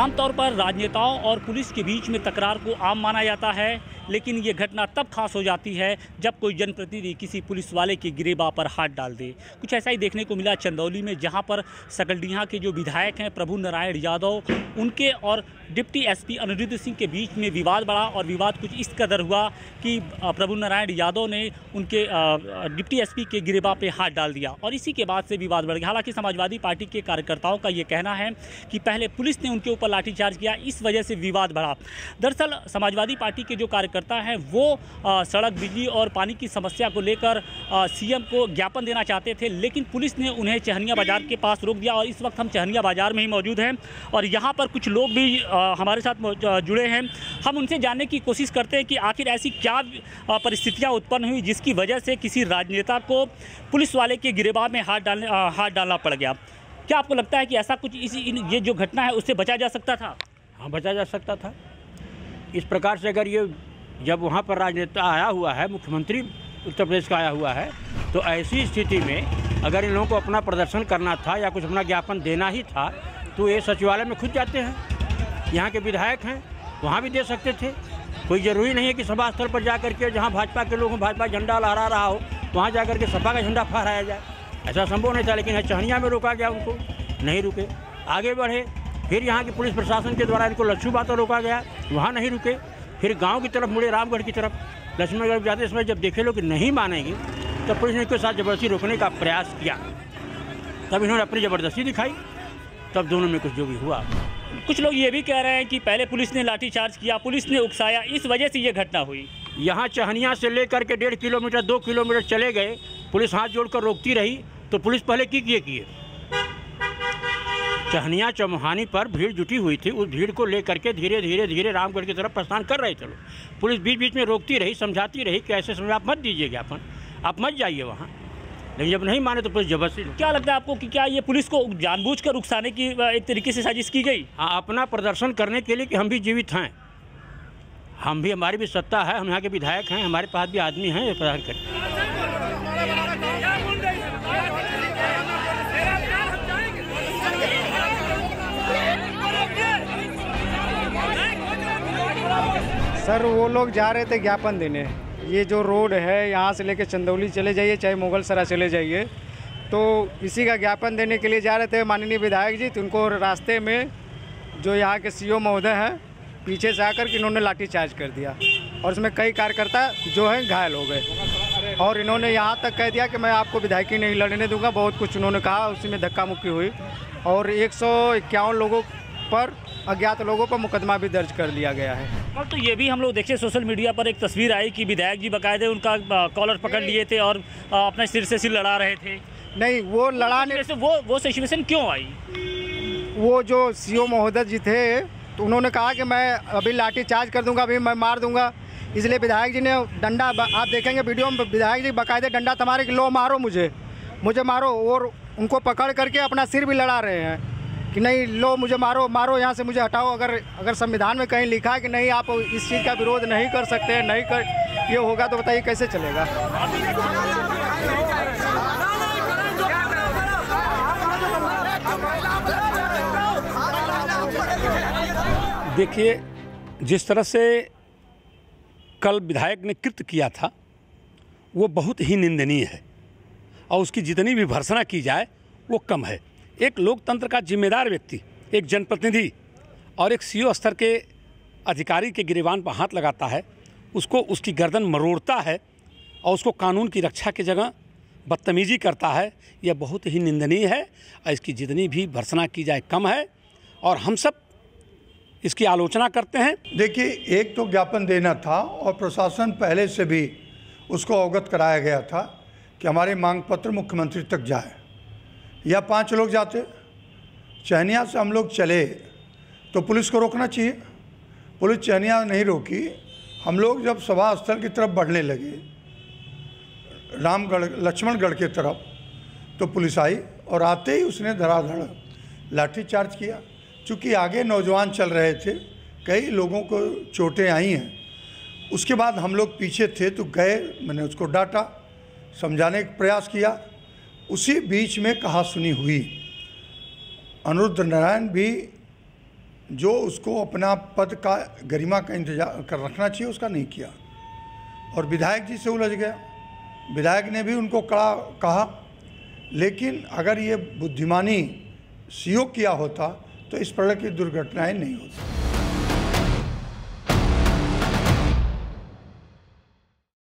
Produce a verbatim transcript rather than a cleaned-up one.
आमतौर पर राजनेताओं और पुलिस के बीच में तकरार को आम माना जाता है, लेकिन ये घटना तब खास हो जाती है जब कोई जनप्रतिनिधि किसी पुलिस वाले के गिरेबान पर हाथ डाल दे। कुछ ऐसा ही देखने को मिला चंदौली में, जहां पर सकलडीहा के जो विधायक हैं प्रभु नारायण यादव, उनके और डिप्टी एसपी अनिरुद्ध सिंह के बीच में विवाद बढ़ा और विवाद कुछ इस कदर हुआ कि प्रभु नारायण यादव ने उनके डिप्टी एसपी के गिरेबान पे हाथ डाल दिया और इसी के बाद से विवाद बढ़ गया। हालांकि समाजवादी पार्टी के कार्यकर्ताओं का ये कहना है कि पहले पुलिस ने उनके ऊपर लाठीचार्ज किया, इस वजह से विवाद बढ़ा। दरअसल समाजवादी पार्टी के जो कार्यकर्ता हैं वो आ, सड़क, बिजली और पानी की समस्या को लेकर सीएम को ज्ञापन देना चाहते थे, लेकिन पुलिस ने उन्हें चहनिया बाजार के पास रोक दिया और इस वक्त हम चहनिया बाजार में ही मौजूद हैं और यहाँ पर कुछ लोग भी आ, हमारे साथ जुड़े हैं। हम उनसे जानने की कोशिश करते हैं कि आखिर ऐसी क्या परिस्थितियाँ उत्पन्न हुई जिसकी वजह से किसी राजनेता को पुलिस वाले के गिरेबान में हाथ डालने हाथ डालना पड़ गया। क्या आपको लगता है कि ऐसा कुछ इसी ये जो घटना है उससे बचा जा सकता था? हाँ, बचा जा सकता था। इस प्रकार से अगर ये जब वहाँ पर राजनेता आया हुआ है, मुख्यमंत्री उत्तर प्रदेश का आया हुआ है, तो ऐसी स्थिति में अगर इन लोगों को अपना प्रदर्शन करना था या कुछ अपना ज्ञापन देना ही था तो ये सचिवालय में खुद जाते हैं। यहाँ के विधायक हैं, वहाँ भी दे सकते थे। कोई ज़रूरी नहीं है कि सभा स्थल पर जा करके जहाँ भाजपा के लोग भाजपा झंडा लहरा रहा हो वहाँ जा करके सपा का झंडा फहराया जाए। ऐसा संभव नहीं था, लेकिन चहनिया में रोका गया, उनको नहीं रुके, आगे बढ़े। फिर यहाँ की पुलिस प्रशासन के द्वारा इनको लच्छू बातों रोका गया, वहाँ नहीं रुके। फिर गांव की तरफ मुड़े, रामगढ़ की तरफ, लक्ष्मणगढ़ जाते समय जब देखे लोग कि नहीं मानेंगे तब पुलिस ने इनके साथ ज़बरदस्ती रोकने का प्रयास किया। तब इन्होंने अपनी ज़बरदस्ती दिखाई, तब दोनों में कुछ जो भी हुआ। कुछ लोग ये भी कह रहे हैं कि पहले पुलिस ने लाठीचार्ज किया, पुलिस ने उकसाया, इस वजह से ये घटना हुई। यहाँ चहनिया से लेकर के डेढ़ किलोमीटर दो किलोमीटर चले गए, पुलिस हाथ जोड़कर रोकती रही, तो पुलिस पहले की किए किए चहनिया चौमुहानी पर भीड़ जुटी हुई थी, उस भीड़ को लेकर के धीरे धीरे धीरे रामगढ़ की तरफ प्रस्थान कर रहे थे लोग। पुलिस बीच बीच में रोकती रही, समझाती रही कि ऐसे समय आप मत दीजिए ज्ञापन, आप मत जाइए वहाँ। लेकिन जब नहीं माने तो पुलिस जबरदस्ती। क्या लगता है आपको कि क्या ये पुलिस को जानबूझकर उकसाने की एक तरीके से साजिश की गई? हाँ, अपना प्रदर्शन करने के लिए कि हम भी जीवित हैं, हम भी, हमारी भी सत्ता है, हम यहाँ के विधायक हैं, हमारे पास भी आदमी हैं ये प्रदर्शन करते। सर, वो लोग जा रहे थे ज्ञापन देने। ये जो रोड है यहाँ से लेके चंदौली चले जाइए, चाहे मुगल सराय चले जाइए, तो इसी का ज्ञापन देने के लिए जा रहे थे माननीय विधायक जी। तो उनको रास्ते में जो यहाँ के सीओ महोदय हैं पीछे से आकर के इन्होंने लाठीचार्ज कर दिया और उसमें कई कार्यकर्ता जो हैं घायल हो गए और इन्होंने यहाँ तक कह दिया कि मैं आपको विधायकी नहीं लड़ने दूंगा। बहुत कुछ उन्होंने कहा, उसी में धक्का मुक्की हुई और एक सौ इक्यावन लोगों पर, अज्ञात लोगों पर मुकदमा भी दर्ज कर लिया गया है। और तो ये भी हम लोग देखे सोशल मीडिया पर एक तस्वीर आई कि विधायक जी बाकायदे उनका कॉलर पकड़ लिए थे और अपने सिर से सिर लड़ा रहे थे। नहीं, वो लड़ाने से वो वो सिचुएशन क्यों आई? वो जो सीओ महोदय जी थे तो उन्होंने कहा कि मैं अभी लाठी चार्ज कर दूंगा, अभी मैं मार दूंगा, इसलिए विधायक जी ने डंडा, आप देखेंगे वीडियो में विधायक जी बाकायदे डंडा थमा कि लो मारो मुझे, मुझे मारो, और उनको पकड़ करके अपना सिर भी लड़ा रहे हैं कि नहीं लो मुझे मारो, मारो यहाँ से, मुझे हटाओ। अगर अगर संविधान में कहीं लिखा है कि नहीं आप इस चीज़ का विरोध नहीं कर सकते, नहीं कर ये होगा, तो बताइए कैसे चलेगा? देखिए, जिस तरह से कल विधायक ने कृत्य किया था वो बहुत ही निंदनीय है और उसकी जितनी भी भर्त्सना की जाए वो कम है। एक लोकतंत्र का जिम्मेदार व्यक्ति, एक जनप्रतिनिधि और एक सीओ स्तर के अधिकारी के गिरेबान पर हाथ लगाता है, उसको उसकी गर्दन मरोड़ता है और उसको कानून की रक्षा की जगह बदतमीजी करता है, यह बहुत ही निंदनीय है और इसकी जितनी भी भर्त्सना की जाए कम है और हम सब इसकी आलोचना करते हैं। देखिए, एक तो ज्ञापन देना था और प्रशासन पहले से भी उसको अवगत कराया गया था कि हमारे मांग पत्र मुख्यमंत्री तक जाए, या पांच लोग जाते। चहनिया से हम लोग चले तो पुलिस को रोकना चाहिए, पुलिस चहनिया नहीं रोकी। हम लोग जब सभा स्थल की तरफ बढ़ने लगे, रामगढ़ लक्ष्मणगढ़ की तरफ, तो पुलिस आई और आते ही उसने धड़ाधड़ लाठीचार्ज किया। चूँकि आगे नौजवान चल रहे थे, कई लोगों को चोटें आई हैं। उसके बाद हम लोग पीछे थे तो गए, मैंने उसको डांटा, समझाने का प्रयास किया। उसी बीच में कहा सुनी हुई। अनिरुद्ध नारायण भी जो उसको अपना पद का गरिमा का इंतजार कर रखना चाहिए उसका नहीं किया और विधायक जी से उलझ गया। विधायक ने भी उनको कड़ा कहा, लेकिन अगर ये बुद्धिमानी सीओ किया होता तो इस प्रकार की दुर्घटनाएं नहीं होती।